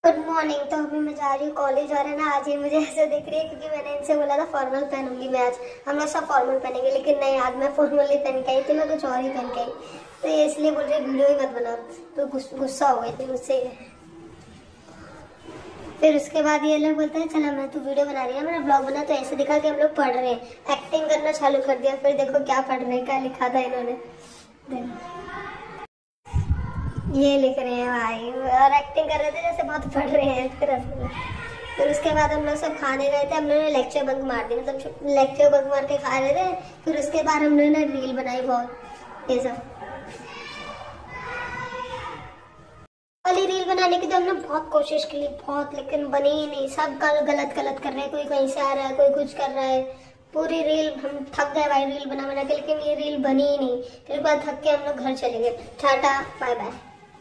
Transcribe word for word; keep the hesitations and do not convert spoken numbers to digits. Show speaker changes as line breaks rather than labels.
Good morning. तो अभी मैं जा रही हूँ कॉलेज और है ना, आज ये मुझे ऐसे दिख रही है क्योंकि मैंने इनसे बोला था फॉर्मल पहनूंगी मैं आज। हम लोग सब फॉर्मल पहनेंगे, लेकिन नहीं, आज मैं फॉर्मल नहीं पहन के आई थी, मैं कुछ और ही पहन के आई। तो ये इसलिए बोल रही वीडियो ही मत बना, तो गुस्सा हो गई थी मुझसे। फिर उसके बाद ये लोग बोलते हैं चला मैं तू वीडियो बना रही है, मैंने ब्लॉग बना, तो ऐसे दिखा कि हम लोग पढ़ रहे हैं, एक्टिंग करना चालू कर दिया। फिर देखो क्या पढ़ रहे हैं, क्या लिखा था इन्होंने, ये लिख रहे हैं भाई, और एक्टिंग कर रहे थे जैसे बहुत पढ़ रहे हैं। फिर फिर उसके बाद हम लोग सब खाने गए थे, हम लोगों ने लेक्चर बंक मार दिया, मतलब लेक्चर बंक मार के खा रहे थे। फिर उसके बाद हम लोगों ने रील बनाई बहुत, ये सब वाली रील बनाने की तो हमने बहुत कोशिश की बहुत, लेकिन बनी ही नहीं। सब गलत गलत कर रहे हैं, कोई कहीं से आ रहा है, कोई कुछ कर रहा है। पूरी रील हम थक गए भाई रील बना बना के, लेकिन ये रील बनी ही नहीं। फिर बाद थक के हम लोग घर चले गए। Ta-ta bye bye.